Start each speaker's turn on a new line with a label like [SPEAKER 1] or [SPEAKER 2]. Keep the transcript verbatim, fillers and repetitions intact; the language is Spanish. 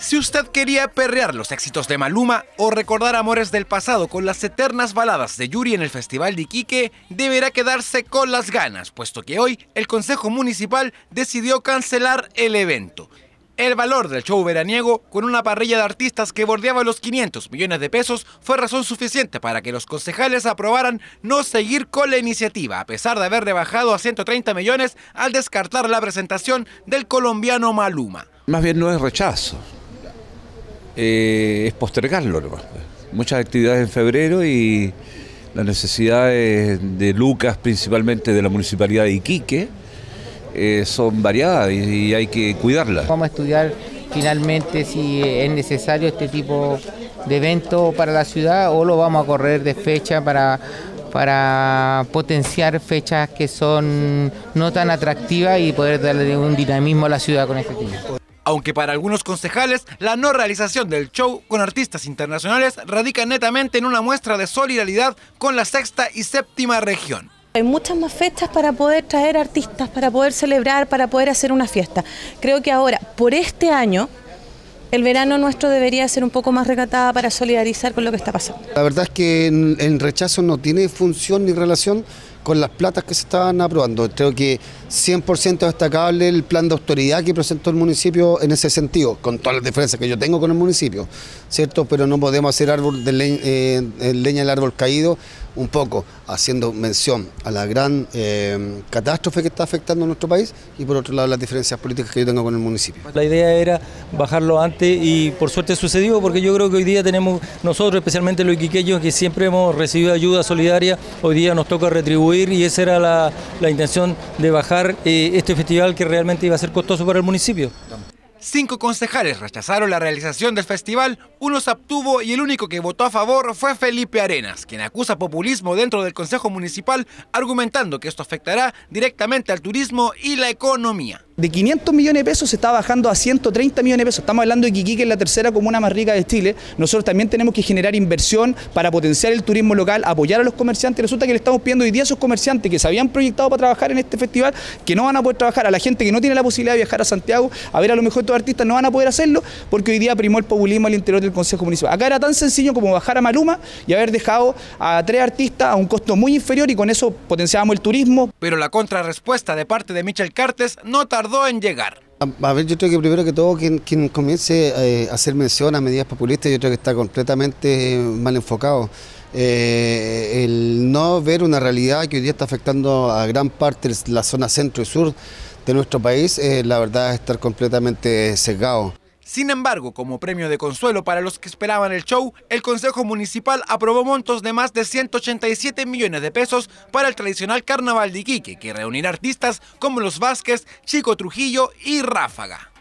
[SPEAKER 1] Si usted quería perrear los éxitos de Maluma o recordar amores del pasado con las eternas baladas de Yuri en el Festival de Iquique, deberá quedarse con las ganas, puesto que hoy el Consejo Municipal decidió cancelar el evento. El valor del show veraniego, con una parrilla de artistas que bordeaba los quinientos millones de pesos, fue razón suficiente para que los concejales aprobaran no seguir con la iniciativa, a pesar de haber rebajado a ciento treinta millones al descartar la presentación del colombiano Maluma.
[SPEAKER 2] Más bien no es rechazo. Eh, es postergarlo nomás. Muchas actividades en febrero y las necesidades de Lucas, principalmente de la Municipalidad de Iquique, eh, son variadas y, y hay que cuidarlas.
[SPEAKER 3] Vamos a estudiar finalmente si es necesario este tipo de evento para la ciudad o lo vamos a correr de fecha para, para potenciar fechas que son no tan atractivas y poder darle un dinamismo a la ciudad con este tipo.
[SPEAKER 1] Aunque para algunos concejales la no realización del show con artistas internacionales radica netamente en una muestra de solidaridad con la sexta y séptima región.
[SPEAKER 4] Hay muchas más fechas para poder traer artistas, para poder celebrar, para poder hacer una fiesta. Creo que ahora, por este año, el verano nuestro debería ser un poco más recatada para solidarizar con lo que está pasando.
[SPEAKER 5] La verdad es que el rechazo no tiene función ni relación con las platas que se estaban aprobando. Creo que cien por ciento destacable el plan de autoridad que presentó el municipio en ese sentido, con todas las diferencias que yo tengo con el municipio, ¿cierto? Pero no podemos hacer árbol de leña, eh, leña del árbol caído, un poco haciendo mención a la gran eh, catástrofe que está afectando a nuestro país y por otro lado las diferencias políticas que yo tengo con el municipio.
[SPEAKER 6] La idea era bajarlo antes y por suerte sucedió, porque yo creo que hoy día tenemos nosotros, especialmente los iquiqueños, que siempre hemos recibido ayuda solidaria, hoy día nos toca retribuir y esa era la, la intención de bajar eh, este festival que realmente iba a ser costoso para el municipio.
[SPEAKER 1] Cinco concejales rechazaron la realización del festival, uno se abstuvo y el único que votó a favor fue Felipe Arenas, quien acusa populismo dentro del Consejo Municipal, argumentando que esto afectará directamente al turismo y la economía.
[SPEAKER 7] De quinientos millones de pesos se está bajando a ciento treinta millones de pesos. Estamos hablando de Iquique, que es la tercera comuna más rica de Chile. Nosotros también tenemos que generar inversión para potenciar el turismo local, apoyar a los comerciantes. Resulta que le estamos pidiendo hoy día a esos comerciantes que se habían proyectado para trabajar en este festival, que no van a poder trabajar, a la gente que no tiene la posibilidad de viajar a Santiago, a ver a lo mejor estos artistas no van a poder hacerlo, porque hoy día primó el populismo al interior del Consejo Municipal. Acá era tan sencillo como bajar a Maluma y haber dejado a tres artistas a un costo muy inferior y con eso potenciábamos el turismo.
[SPEAKER 1] Pero la contrarrespuesta de parte de Michel Cartes no tardó en llegar.
[SPEAKER 5] A ver, yo creo que primero que todo quien, quien comience eh, a hacer mención a medidas populistas, yo creo que está completamente mal enfocado. Eh, el no ver una realidad que hoy día está afectando a gran parte de la zona centro y sur de nuestro país, eh, la verdad es estar completamente sesgado.
[SPEAKER 1] Sin embargo, como premio de consuelo para los que esperaban el show, el Consejo Municipal aprobó montos de más de ciento ochenta y siete millones de pesos para el tradicional Carnaval de Iquique, que reunirá artistas como Los Vázquez, Chico Trujillo y Ráfaga.